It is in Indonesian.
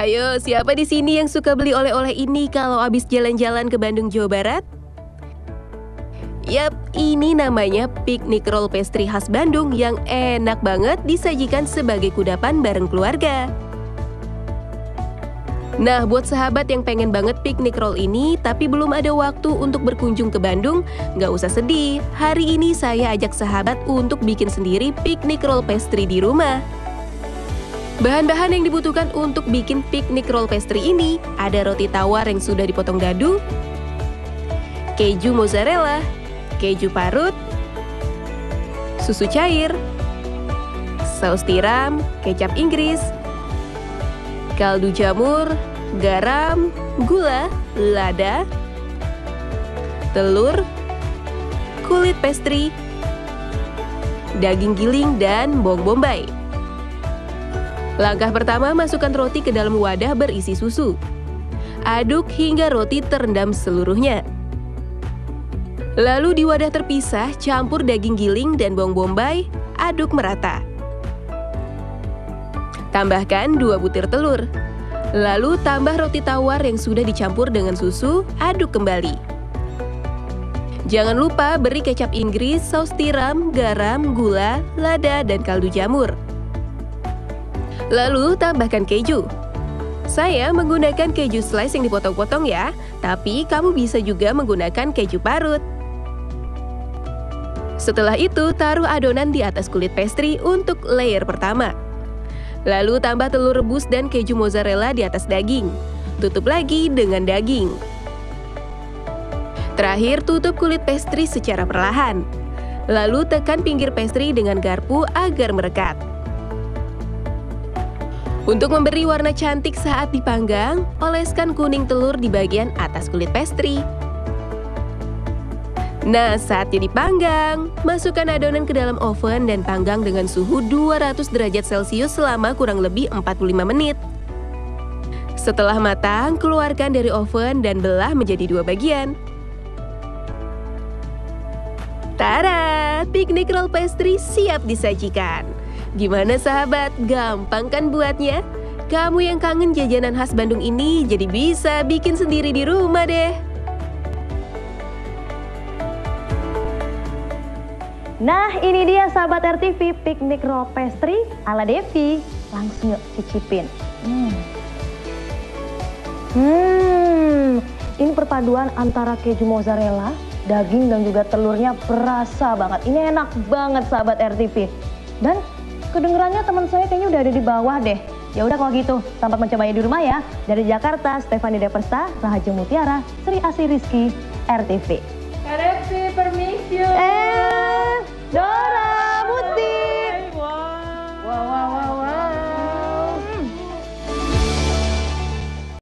Ayo, siapa di sini yang suka beli oleh-oleh ini kalau habis jalan-jalan ke Bandung, Jawa Barat? Yap, ini namanya piknik roll pastry khas Bandung yang enak banget disajikan sebagai kudapan bareng keluarga. Nah, buat sahabat yang pengen banget piknik roll ini tapi belum ada waktu untuk berkunjung ke Bandung, nggak usah sedih. Hari ini saya ajak sahabat untuk bikin sendiri piknik roll pastry di rumah. Bahan-bahan yang dibutuhkan untuk bikin piknik roll pastry ini ada roti tawar yang sudah dipotong dadu, keju mozzarella, keju parut, susu cair, saus tiram, kecap Inggris, kaldu jamur, garam, gula, lada, telur, kulit pastry, daging giling, dan bawang bombay. Langkah pertama, masukkan roti ke dalam wadah berisi susu. Aduk hingga roti terendam seluruhnya. Lalu di wadah terpisah, campur daging giling dan bawang bombay, aduk merata. Tambahkan 2 butir telur. Lalu tambah roti tawar yang sudah dicampur dengan susu, aduk kembali. Jangan lupa beri kecap Inggris, saus tiram, garam, gula, lada, dan kaldu jamur. Lalu tambahkan keju. Saya menggunakan keju slice yang dipotong-potong ya, tapi kamu bisa juga menggunakan keju parut. Setelah itu, taruh adonan di atas kulit pastry untuk layer pertama. Lalu tambah telur rebus dan keju mozzarella di atas daging. Tutup lagi dengan daging. Terakhir, tutup kulit pastry secara perlahan. Lalu tekan pinggir pastry dengan garpu agar merekat. Untuk memberi warna cantik saat dipanggang, oleskan kuning telur di bagian atas kulit pastry. Nah, saatnya dipanggang, masukkan adonan ke dalam oven dan panggang dengan suhu 200 derajat Celcius selama kurang lebih 45 menit. Setelah matang, keluarkan dari oven dan belah menjadi 2 bagian. Tada! Piknik roll pastry siap disajikan. Gimana sahabat, gampang kan buatnya? Kamu yang kangen jajanan khas Bandung ini jadi bisa bikin sendiri di rumah deh. Nah, ini dia sahabat RTV piknik roll pastry ala Devi. Langsung yuk cicipin. Ini perpaduan antara keju mozzarella, daging dan juga telurnya berasa banget. Ini enak banget sahabat RTV. Dan kedengerannya teman saya kayaknya udah ada di bawah deh. Ya udah kalau gitu, selamat mencobanya di rumah ya. Dari Jakarta, Stefani Depersta, Rahayu Mutiara, Sri Asih Rizky, RTV. RTV permisi.